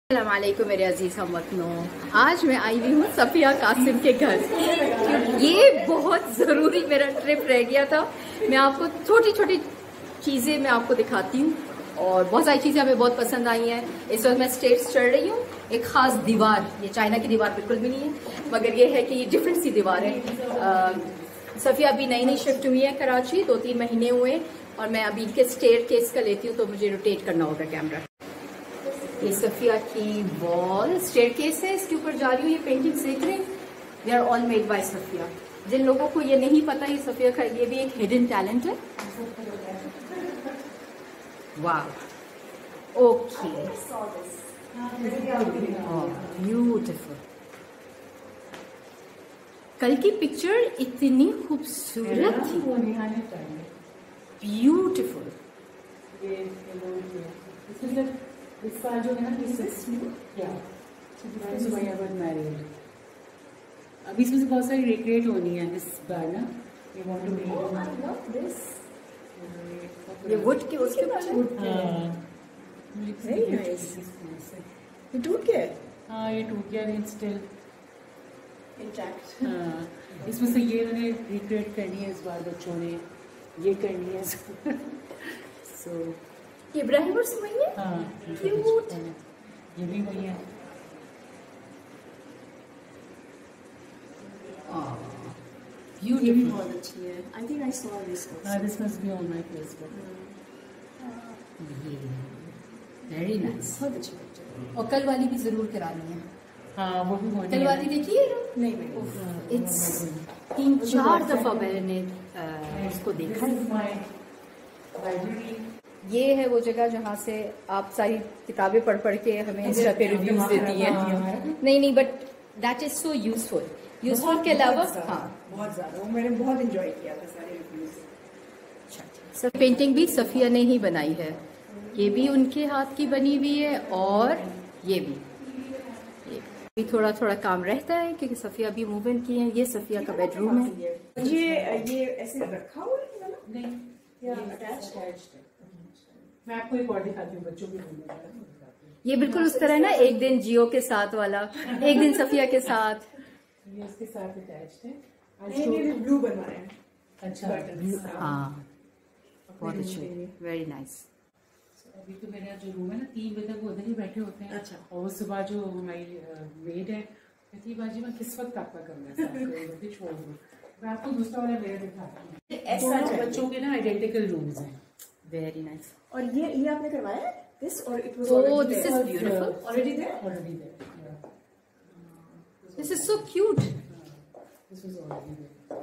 अस्सलाम वालेकुम मेरे अजीज हमवतनों। आज मैं आई हुई हूँ सफिया कासिम के घर। ये बहुत ज़रूरी मेरा ट्रिप रह गया था। मैं आपको छोटी छोटी चीज़ें मैं आपको दिखाती हूँ और बहुत सारी चीज़ें हमें बहुत पसंद आई हैं। इस वक्त मैं स्टेप्स चढ़ रही हूँ। एक ख़ास दीवार, ये चाइना की दीवार बिल्कुल भी नहीं है, मगर ये है कि ये डिफरेंट सी दीवार है। सफिया अभी नई नई शिफ्ट हुई है कराची, 2-3 महीने हुए और मैं अभी इनके स्टेयर केस का लेती हूँ तो मुझे रोटेट करना होगा कैमरा। ये सफिया की वॉल स्टेयर केस है, इसके ऊपर जा रही हूँ। ये पेंटिंग देख रहे हैं, they are all made by Safiya. जिन लोगों को ये नहीं पता ये सफिया का ये भी एक हिडन टैलेंट है। वाह, ओके, ब्यूटीफुल। कल की पिक्चर इतनी खूबसूरत थी, ब्यूटीफुल। इसका जो है ना अभी इसमें से बहुत सारी रिक्रिएट होनी है इस बार ना। ये वुड के उसके ये टूट गया है? हाँ, ये टूट गया है, स्टिल इंटैक्ट। हाँ, इसमें से ये मैंने रिक्रिएट करनी है इस बार, बच्चों ने ये करनी है। सो इब्राहिम और सुमैया, हाँ, क्यूट। ये भी वही है। ये भी बहुत अच्छी है। I think I saw this also. हाँ, this must be on my Facebook. Very nice. बहुत अच्छी पिक्चर। और कल वाली भी जरूर करानी है। हाँ, वो भी होनी कल है। वाली देखिए। नहीं नहीं, इट्स 3-4 दफा मैंने इसको देखा है। ये है वो जगह जहाँ से आप सारी किताबें पढ़ पढ़ के हमें इंस्टा पे रिव्यूज देती हैं। नहीं, but that is so useful. Useful के अलावा हाँ बहुत ज्यादा, वो मैंने बहुत एंजॉय किया था सारे रिव्यूज। सब पेंटिंग भी सफिया ने ही बनाई है। ये भी उनके हाथ की बनी हुई है और ये भी थोड़ा थोड़ा काम रहता है क्योंकि सफिया भी मूव इन की है। ये सफिया का बेडरूम है। ये ऐसे रखा हुआ है ना? नहीं, या अटैच्ड है? मैं आपको एक और दिखाती हूँ बच्चों के रूम में। ये बिल्कुल उस तरह है ना, एक दिन जियो के साथ वाला, एक दिन सफिया के साथ। ये इसके साथ अटैच्ड है। ये ब्लू बनवाया है। अच्छा, हाँ, बहुत अच्छे, वेरी नाइस। अभी तो मेरा जो रूम है ना, 3 बजे तक वो उधर ही बैठे होते हैं। अच्छा। और सुबह जो हमारी मेड है कहती है बाजी मैं किस वक्त आपका कमरा साफ छोड़ दूँ। मैं आपको दूसरा वाला मेरा दिखाती हूँ। ऐसा बच्चों के ना आइडेंटिकल रूम्स हैं। Very nice. और ये आपने करवाया है? This or it was Oh, already this there? is beautiful. Already there? Already there. This is so cute. This was already there.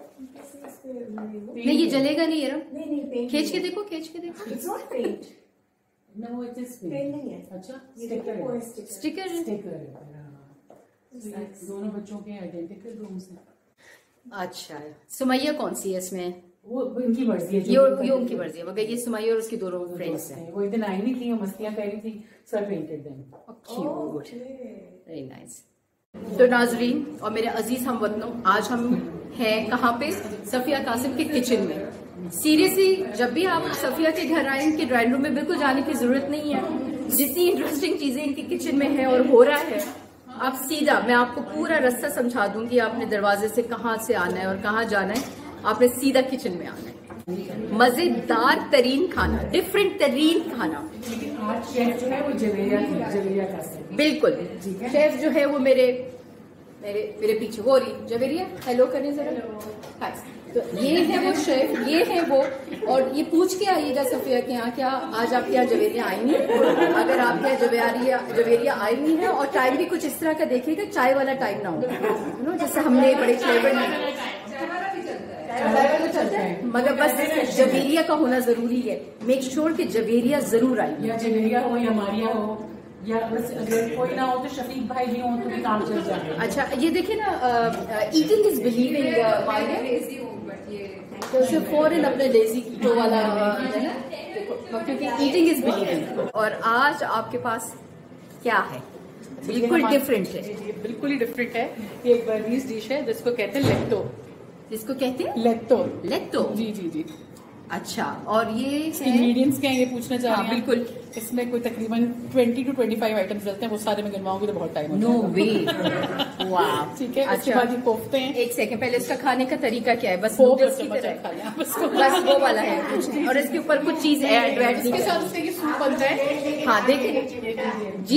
नहीं, ये जलेगा नहीं यार। नहीं पेंट खींच के देखो, खींच के देखो। It's not paint. No, it is paint नहीं है। अच्छा, ये स्टिकर देखो, है। sticker। स्टिकर। स्टिकर है। दोनों बच्चों के आइडेंटिकल रूम्स हैं। अच्छा, सुमैया कौन सी है इसमें? वो इनकी मर्जी है। ये उनकी मर्जी है, मगर ये सुमैया और उसकी दोनों फ्रेंड्स हैं। वो एक दिन आई नहीं थी, वो मस्तियां कर रही थी, so I painted them. Cute, very nice. तो नाजरीन और मेरे अजीज हमवतनों, आज हम हैं कहाँ पे? सफिया कासिम के किचन में। सीरियसली जब भी आप सफिया के घर आए, इनके ड्राइंग रूम में बिल्कुल जाने की जरूरत नहीं है। जितनी इंटरेस्टिंग चीजें इनके किचन में है और हो रहा है, आप सीधा, मैं आपको पूरा रास्ता समझा दूंगी। आपने दरवाजे से कहाँ से आना है और कहाँ जाना है, आपने सीधा किचन में आना है। मजेदार तरीन खाना, डिफरेंट तरीन खाना। आज शेफ जो है वो जवेरिया कासिम। बिल्कुल, शेफ जो है वो मेरे पीछे वो रही जवेरिया। हेलो करें जरा। हाय। तो ये है वो शेफ, ये है वो। और ये पूछ के आइएगा सफिया के यहाँ, क्या आज आपके यहाँ जवेरिया आई नहीं? अगर आपके यहाँ जवेरिया आई नहीं है और टाइम भी कुछ इस तरह का देखिएगा, चाय वाला टाइम ना हो, जैसे हमने बड़े फ्लेवर चलता है, मगर बस जवेरिया का होना जरूरी है। मेक श्योर कि जवेरिया जरूर आई। या जवेरिया हो या मारिया हो, या बस अगर कोई ना हो तो शफीक भाई भी हो तो भी काम चल जाए। अच्छा, ये देखिए ना, ईटिंग इज बिलीविंग। तो सिर्फ फॉरन अपने लेजी कीटो वाला है ना, क्योंकि ईटिंग इज बिलीविंग। और आज आपके पास क्या है? बिल्कुल डिफरेंट है। बिल्कुल ही डिफरेंट है। ये एक बर्मीज डिश है जिसको कहते हैं लेट्टो। जिसको कहते हैं लेट्टो। लेट्टो। जी जी जी। अच्छा, और ये इंग्रेडिएंट्स क्या है ये पूछना चाह रहे हैं? बिल्कुल। इसमें कोई तकरीबन 20 to 25 आइटम्स डलते हैं, वो सारे मैं गिनवाऊंगी तो बहुत टाइम नो वे। वाह, ठीक है। उसके बाद ये कोफ्ते हैं। एक सेकंड, पहले इसका खाने का तरीका क्या है? बस 4 नूडल्स की चम्मच तरह खा लिया बस। बस वो वाला है कुछ नहीं, और इसके ऊपर कुछ चीज ऐड नहीं इसके साथ उसका ये सूप बनता है। हाँ देखिए जी,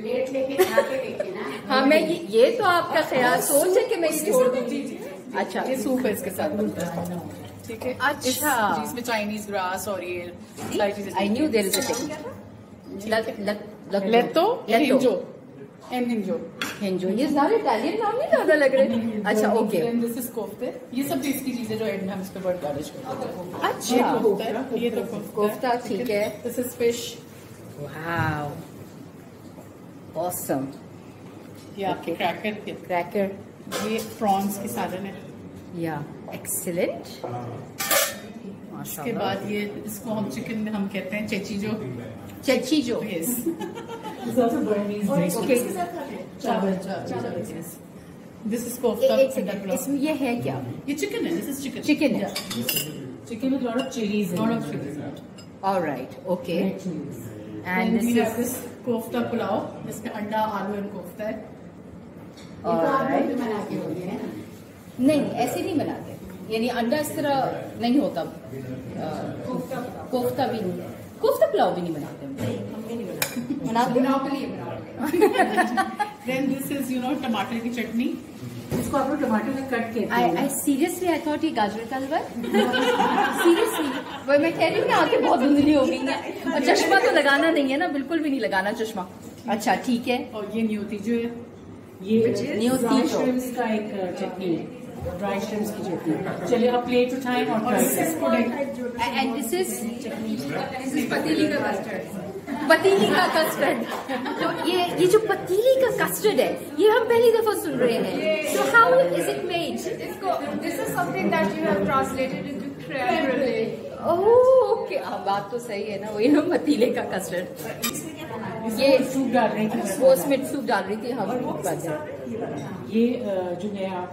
हाँ मैं ये तो आपका ख्याल सोच है कि मैं इसे छोड़ दूंगी। अच्छा, ये सूप है इसके साथ बनता है, ठीक है। अच्छा, जिसमें चाइनीज ग्रास और ये सारी चीजें। I knew there is a technique. लेतो हिंजो एंड हिंजो। हिंजो, ये सारे इटालियन नाम नहीं ज्यादा लग रहे। अच्छा ओके, दिस इज कोफ्ते। ये सब बेस की चीजें जो एंड में हम इस पे बर्ड गार्निश करते हैं। अच्छा ये तो कोफ्ता, ठीक है। This is fish. Wow, awesome. ये आपके क्रैकर। क्रैकर, ये प्रॉन्स की सालन है। या एक्सीलेंट। उसके बाद ये इसको हम चिकन में हम कहते हैं चेचीजो। चेचीजो, यस। ओके। चावल। This is kofta. इसमें ये है क्या? ये चिकन है। This is chicken. चिकन है। Chicken with lot of chilies. Lot of chilies. Alright, okay. And this kofta pulao जिसमें अंडा, आलू एंड कोफ्ता है। नहीं, ऐसे नहीं बनाते, यानी अंडा इस तरह नहीं होता। कोफ्ता भी नहीं, कोफ्ता पुलाव भी नहीं बनाते Then this is टमाटर की चटनी। इसको आप लोग टमाटर में कट के। I seriously I thought ये गाजर का हलवा। Seriously, वही मैं कह रही हूँ ना, आंखें बहुत धुंधली हो गई हैं, और चश्मा तो लगाना नहीं है ना, बिल्कुल भी नहीं लगाना चश्मा। अच्छा ठीक है। और ये न्योती जो है, ये न्योती श्रिम्प्स का एक चटनी है, ड्राई श्रिम्प्स की चटनी। चलिए आप प्लेट उठाएं और एंड दिस इज पतीली का कस्टर्ड। पतीली का कस्टर्ड, तो ये जो पतीली का कस्टर्ड है, ये हम पहली दफा सुन रहे हैं। So how is it made? This is something that you have translated into crème brulee. Okay, बात तो सही है ना, वही ना पतीले का कस्टर्ड। ये सूप डाल रही थी, वो उसमें सूप डाल रही थी हम। ये जो है आप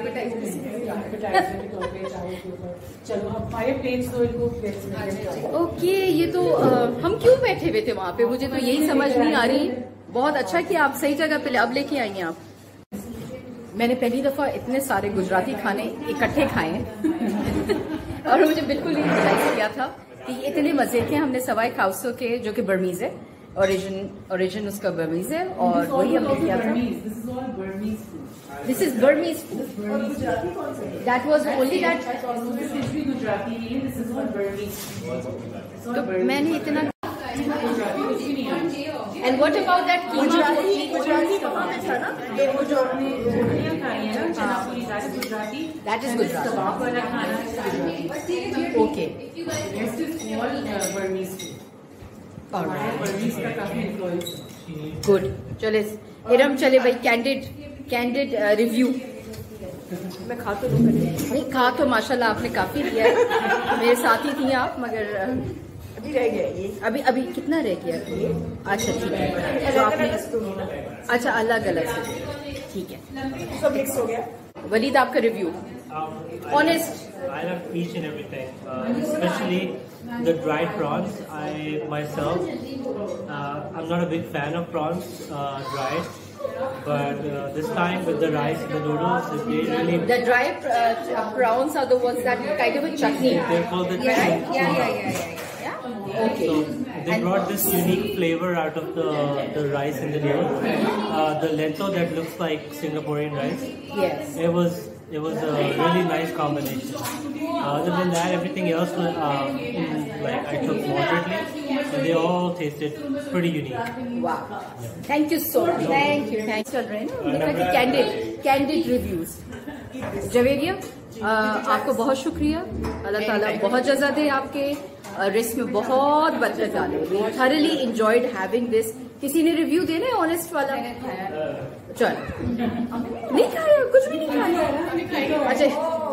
चलो अब हमारे प्लेट्स दो इनको प्लेट्स में। ओके, ये तो हम क्यों बैठे हुए थे वहाँ पे, मुझे तो यही समझ नहीं आ रही। बहुत अच्छा कि आप सही जगह पे अब लेके आई हैं आप। मैंने पहली दफा इतने सारे गुजराती खाने इकट्ठे खाए हैं और मुझे बिल्कुल नहीं रियलाइज किया था कि ये इतने मजे के। हमने सवाई खाउसो के, जो कि बर्मीज है, ओरिजिन उसका बर्मीज है, और वही हमने किया था। This is Burmese food. That was only that. तो मैंने इतना। And what about that Gujarati वहाँ पे था ना, वो जो आपने that is Gujarati. Okay, good. चले इरम, चले भाई, कैंडिड रिव्यू। मैं खा तो नहीं, खा तो माशाल्लाह आपने काफी दिया है। मेरे साथ ही थी आप, मगर अभी रह गया ये। अभी कितना रह गया? अच्छा ठीक है, तो आपने अच्छा अलग अलग से, ठीक है, सब मिक्स हो गया। वलीद आपका review honest. I love each and everything, especially the dried prawns. I myself, I'm not a big fan of prawns dried, but this time with the rice and the noodles, they really. The dry prawns are the ones that kind of a chutney. They're called the right? chutney. Yeah. Okay. So they brought this unique flavor out of the rice and the noodles. The lento that looks like Singaporean rice. Yes. It was a really nice combination. Other than that, everything else was like I took moderately, and they all tasted pretty unique. Wow. Thank you so much. Thank you. चल रहे हैं ना candid reviews. Javeria, आपको बहुत शुक्रिया। अल्लाह ताला बहुत जज़ा दे आपके रिस्क में, बहुत बरकत डाले। We thoroughly enjoyed having this. किसी ने रिव्यू देना है ऑनेस्ट वाला? चल, नहीं खाया, कुछ भी नहीं खाया। अच्छा,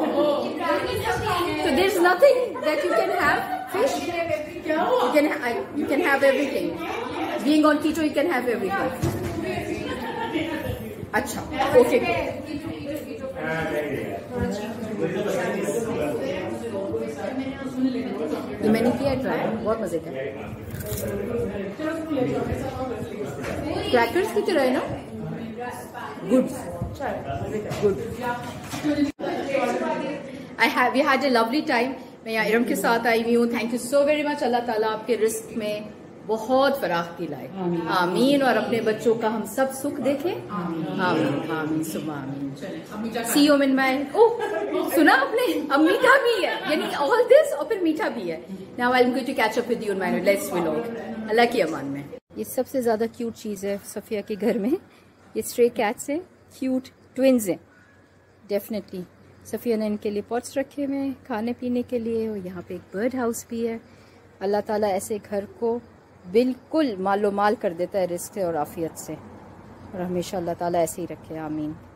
so there's nothing that you can have? Fish? You can have everything. Being on keto, you can have everything. अच्छा, okay. ये मैंने किया ट्राई, बहुत मजे का। क्रैकर्स की तरह है ना, good good. We had a lovely time. मैं यहाँ इरम के साथ आई हुई हूँ। Thank you so very much. Allah ताला आपके रिस्क में बहुत फराख्ती लाए, आमीन। और अपने बच्चों का हम सब सुख देखें, आमीन आमीन सुबह आमीन। सी यू इन माय, ओह सुना आपने, अब मीठा भी है, यानी ऑल दिस और फिर मीठा भी है। Now I am going to catch up with you in my next vlog. Allah की अमान में। ये सबसे ज्यादा क्यूट चीज है सफिया के घर में, ये स्ट्रे कैट्स हैं, क्यूट ट्विंस हैं डेफिनेटली। सफिया ने इनके लिए पॉट्स रखे हुए हैं खाने पीने के लिए, और यहाँ पे एक बर्ड हाउस भी है। अल्लाह ताला ऐसे घर को बिल्कुल मालो माल कर देता है रिस्क से और आफियत से, और हमेशा अल्लाह ताला ऐसे ही रखे, आमीन।